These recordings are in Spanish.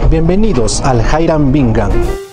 Bienvenidos al Hiram Bingham.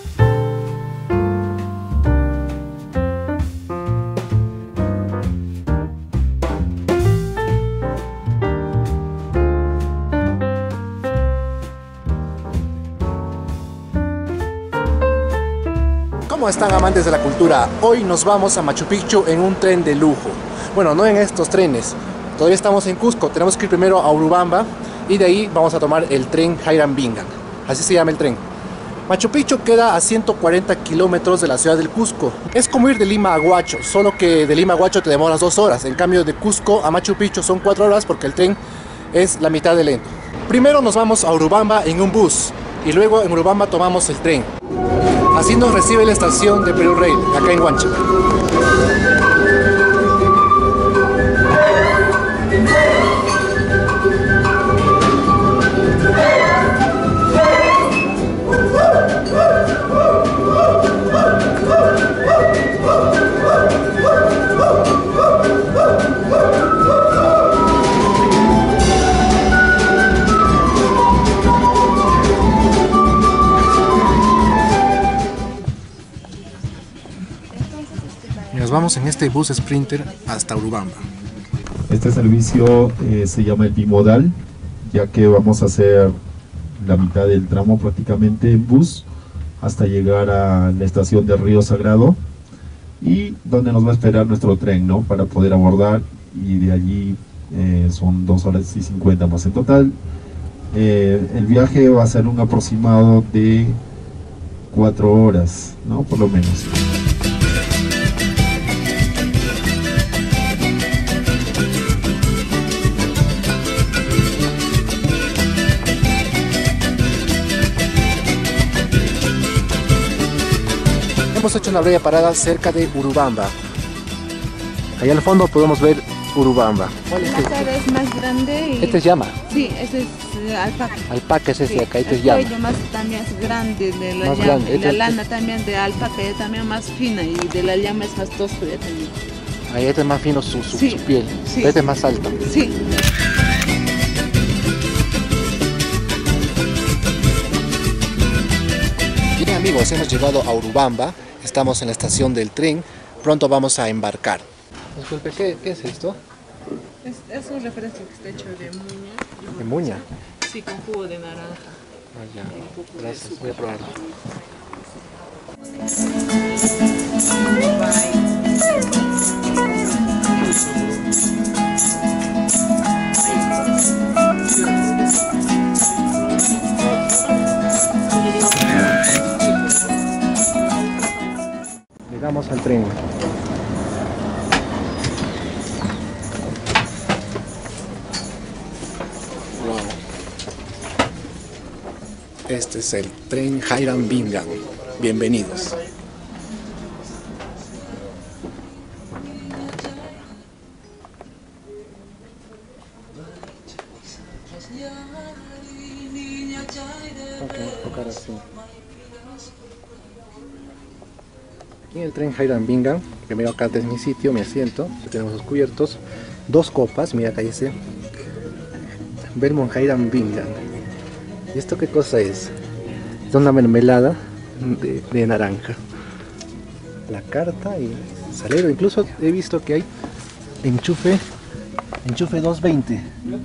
¿Cómo están, amantes de la cultura? Hoy nos vamos a Machu Picchu en un tren de lujo. Bueno, no en estos trenes. Todavía estamos en Cusco. Tenemos que ir primero a Urubamba y de ahí vamos a tomar el tren Hiram Bingham. Así se llama el tren. Machu Picchu queda a 140 kilómetros de la ciudad del Cusco. Es como ir de Lima a Huacho, solo que de Lima a Huacho te demoras 2 horas. En cambio, de Cusco a Machu Picchu son 4 horas porque el tren es la mitad de lento. Primero nos vamos a Urubamba en un bus y luego en Urubamba tomamos el tren. Así nos recibe la estación de Perú Rail, acá en Huancha. Nos vamos en este bus Sprinter hasta Urubamba. Este servicio se llama el bimodal, ya que vamos a hacer la mitad del tramo prácticamente en bus hasta llegar a la estación de Río Sagrado y donde nos va a esperar nuestro tren, ¿no? Para poder abordar, y de allí son 2 horas y 50 más en total. El viaje va a ser un aproximado de 4 horas, ¿no? Por lo menos. Hemos hecho una breve parada cerca de Urubamba. Allá al fondo podemos ver Urubamba. ¿Cuál es este? Es más grande y... Este es llama. Sí, ese es alpaca. Alpaca es ese, Sí, acá este es el llama. cuello más también es grande de la Más llama. grande. Y Este la lana también de alpaca es también más fina y de la llama es más tosco ya también. Ahí este es más fino su piel. Sí. Este es más alto. Sí. Bien, amigos, hemos llegado a Urubamba. Estamos en la estación del tren. Pronto vamos a embarcar. Disculpe, ¿qué es esto? Es un refresco que está hecho de muña. ¿De muña? Sí, con jugo de naranja. Ah, ya. Gracias, voy a probarlo. Llegamos al tren. Wow. Este es el tren Hiram Bingham. Bienvenidos. Ok, tocar así. Aquí en el tren Hiram Bingham, primero acá es mi sitio, mi asiento. Tenemos los cubiertos, 2 copas, mira acá dice Belmont Hiram Bingham. ¿Y esto qué cosa es? Es una mermelada de naranja. La carta y salero, incluso he visto que hay enchufe 220.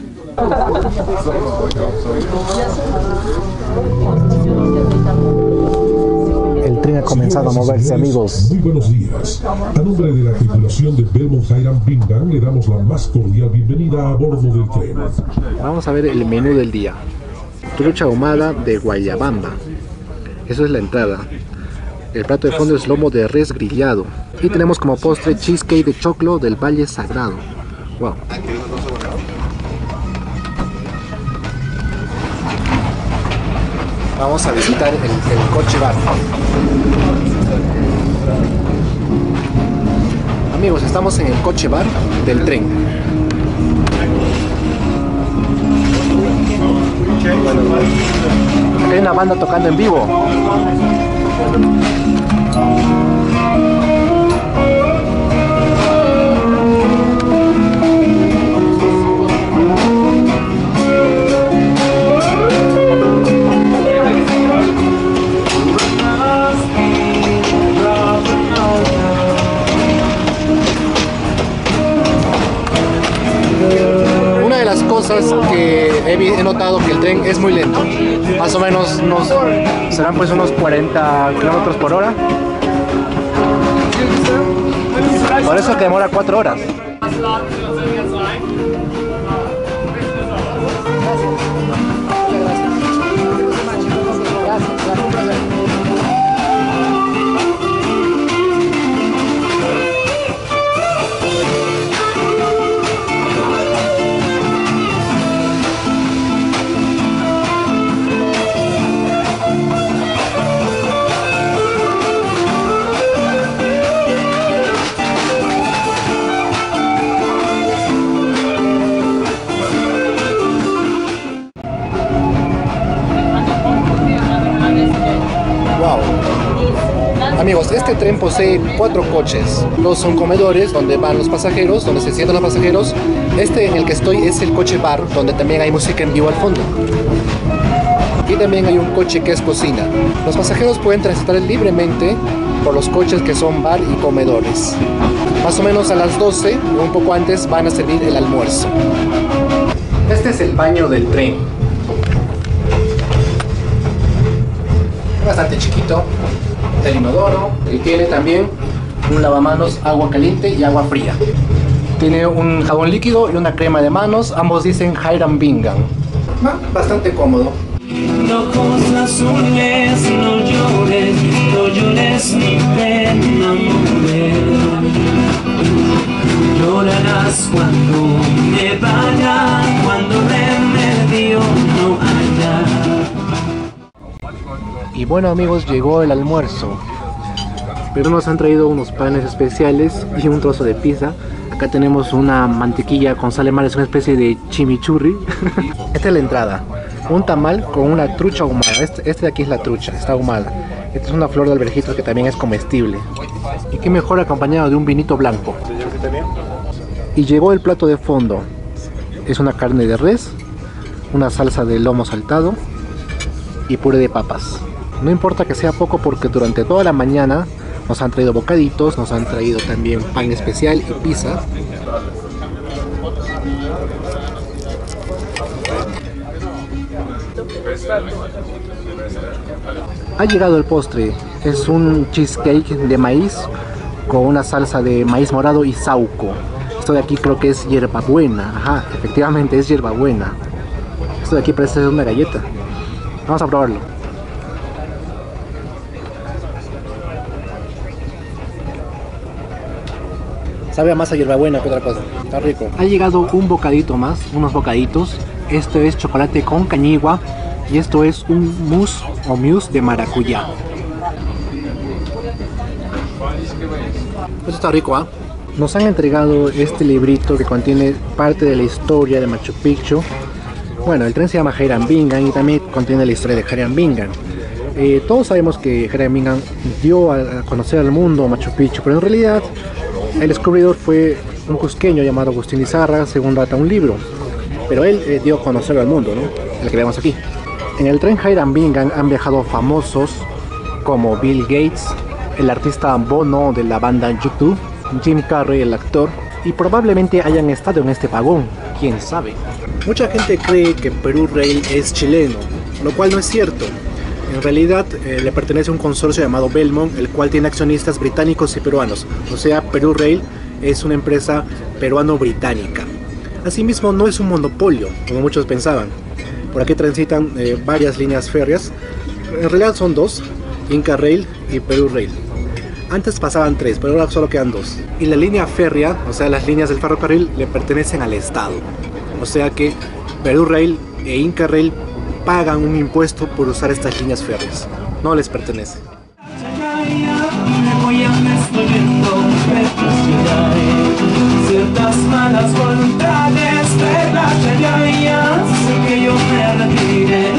El tren ha comenzado a moverse, amigos. Muy buenos días. A nombre de la tripulación de Belmont Hiram Bingham le damos la más cordial bienvenida a bordo del tren. Vamos a ver el menú del día. Trucha ahumada de guayabamba. Eso es la entrada. El plato de fondo es lomo de res grillado. Y tenemos como postre cheesecake de choclo del Valle Sagrado. Wow. Vamos a visitar el coche bar. Amigos, estamos en el coche bar del tren. Acá hay una banda tocando en vivo. he notado que el tren es muy lento. Más o menos serán pues unos 40 kilómetros por hora. Por eso que demora 4 horas. Amigos, este tren posee 4 coches. 2 son comedores, donde van los pasajeros, donde se sientan los pasajeros. Este en el que estoy es el coche bar, donde también hay música en vivo al fondo. Y también hay un coche que es cocina. Los pasajeros pueden transitar libremente por los coches que son bar y comedores. Más o menos a las 12 o un poco antes van a servir el almuerzo. Este es el baño del tren. Es bastante chiquito. El inodoro, y tiene también un lavamanos, agua caliente y agua fría. Tiene un jabón líquido y una crema de manos, ambos dicen Hiram Bingham. Bastante cómodo. Ojos azules, no llores ni pena, mujer. Llorarás cuando me vaya, cuando remedio no haya. Y bueno amigos, llegó el almuerzo. Pero nos han traído unos panes especiales y un trozo de pizza. Acá tenemos una mantequilla con sal de mar, es una especie de chimichurri. Esta es la entrada. Un tamal con una trucha ahumada. Este de aquí es la trucha, está ahumada. Esta es una flor de alverjitos que también es comestible. Y qué mejor acompañado de un vinito blanco. Y llegó el plato de fondo. Es una carne de res, una salsa de lomo saltado y puré de papas. No importa que sea poco porque durante toda la mañana nos han traído bocaditos, nos han traído también pan especial y pizza. Ha llegado el postre, es un cheesecake de maíz con una salsa de maíz morado y sauco. Esto de aquí creo que es hierbabuena, ajá, efectivamente es hierbabuena. Esto de aquí parece ser una galleta. Vamos a probarlo. Sabe a más a hierbabuena que otra cosa. Está rico. Ha llegado un bocadito más, unos bocaditos. Esto es chocolate con cañigua y esto es un mousse o mousse de maracuyá. Esto está rico, ¿ah? Nos han entregado este librito que contiene parte de la historia de Machu Picchu. Bueno, el tren se llama Hiram Bingham y también contiene la historia de Hiram Bingham. Todos sabemos que Hiram Bingham dio a conocer al mundo Machu Picchu, pero en realidad el descubridor fue un cusqueño llamado Agustín Lizárraga, según data un libro. Pero él dio a conocerlo al mundo, ¿no? El que vemos aquí. En el tren Hiram Bingham han viajado famosos como Bill Gates, el artista Bono de la banda U2, Jim Carrey, el actor, y probablemente hayan estado en este vagón, quién sabe. Mucha gente cree que Perú Rail es chileno, lo cual no es cierto. En realidad le pertenece a un consorcio llamado Belmont, el cual tiene accionistas británicos y peruanos. O sea, Perú Rail es una empresa peruano-británica. Asimismo, no es un monopolio, como muchos pensaban. Por aquí transitan varias líneas férreas. En realidad son 2, Inca Rail y Perú Rail. Antes pasaban 3, pero ahora solo quedan 2. Y la línea férrea, o sea, las líneas del ferrocarril, le pertenecen al Estado. O sea que Perú Rail e Inca Rail pagan un impuesto por usar estas líneas férreas. No les pertenece. Ciertas malas voluntades, que yo me retire,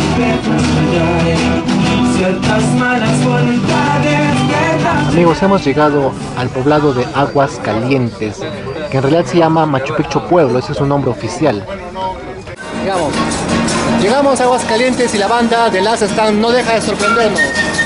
ciertas malas voluntades. Amigos, hemos llegado al poblado de Aguas Calientes, que en realidad se llama Machu Picchu Pueblo, ese es su nombre oficial. Llegamos a Aguas Calientes y la banda de Last Stand no deja de sorprendernos.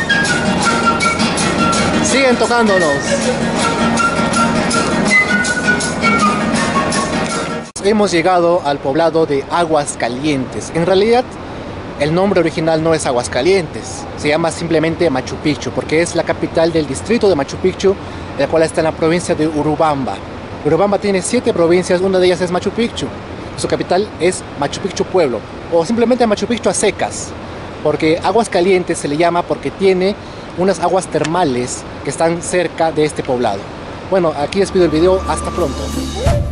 Siguen tocándonos. hemos llegado al poblado de Aguascalientes. En realidad, el nombre original no es Aguascalientes, se llama simplemente Machu Picchu, porque es la capital del distrito de Machu Picchu, el cual está en la provincia de Urubamba. Urubamba tiene 7 provincias, una de ellas es Machu Picchu. Su capital es Machu Picchu Pueblo, o simplemente Machu Picchu a secas, porque Aguascalientes se le llama porque tiene unas aguas termales que están cerca de este poblado. Bueno, aquí despido el video, hasta pronto.